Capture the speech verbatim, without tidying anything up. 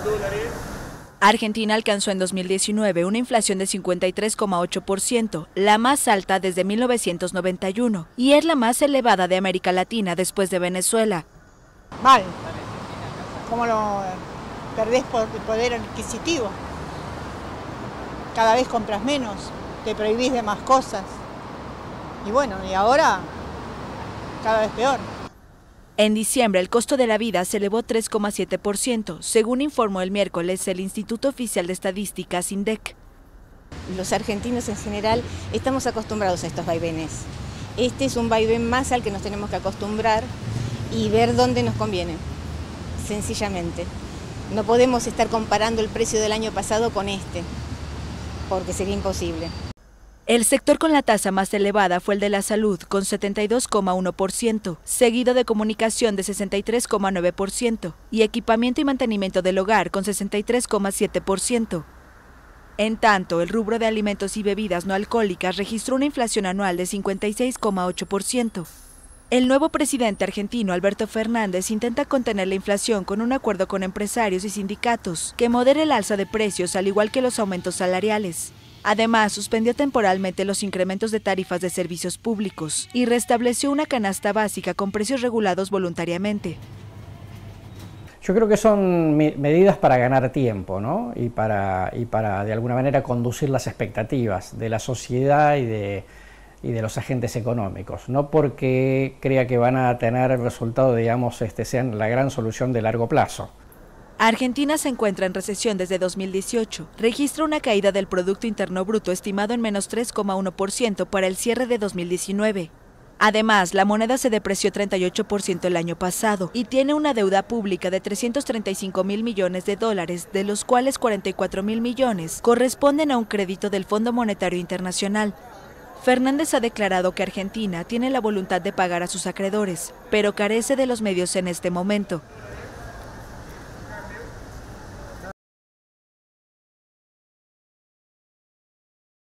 Argentina alcanzó en dos mil diecinueve una inflación de cincuenta y tres coma ocho por ciento, la más alta desde mil novecientos noventa y uno, y es la más elevada de América Latina después de Venezuela. Mal. ¿Cómo lo perdés por el poder adquisitivo? Cada vez compras menos, te prohibís de más cosas. Y bueno, y ahora cada vez peor. En diciembre, el costo de la vida se elevó tres coma siete por ciento, según informó el miércoles el Instituto Oficial de Estadísticas, INDEC. Los argentinos en general estamos acostumbrados a estos vaivenes. Este es un vaivén más al que nos tenemos que acostumbrar y ver dónde nos conviene, sencillamente. No podemos estar comparando el precio del año pasado con este, porque sería imposible. El sector con la tasa más elevada fue el de la salud, con setenta y dos coma uno por ciento, seguido de comunicación de sesenta y tres coma nueve por ciento y equipamiento y mantenimiento del hogar con sesenta y tres coma siete por ciento. En tanto, el rubro de alimentos y bebidas no alcohólicas registró una inflación anual de cincuenta y seis coma ocho por ciento. El nuevo presidente argentino, Alberto Fernández, intenta contener la inflación con un acuerdo con empresarios y sindicatos que modere el alza de precios, al igual que los aumentos salariales. Además, suspendió temporalmente los incrementos de tarifas de servicios públicos y restableció una canasta básica con precios regulados voluntariamente. Yo creo que son medidas para ganar tiempo, ¿no? y, para, y para, de alguna manera, conducir las expectativas de la sociedad y de, y de los agentes económicos. No porque crea que van a tener resultados, digamos, este, sean la gran solución de largo plazo. Argentina se encuentra en recesión desde dos mil dieciocho. Registra una caída del Producto Interno Bruto estimado en menos tres coma uno por ciento para el cierre de dos mil diecinueve. Además, la moneda se depreció treinta y ocho por ciento el año pasado y tiene una deuda pública de trescientos treinta y cinco mil millones de dólares, de los cuales cuarenta y cuatro mil millones corresponden a un crédito del Fondo Monetario Internacional. Fernández ha declarado que Argentina tiene la voluntad de pagar a sus acreedores, pero carece de los medios en este momento.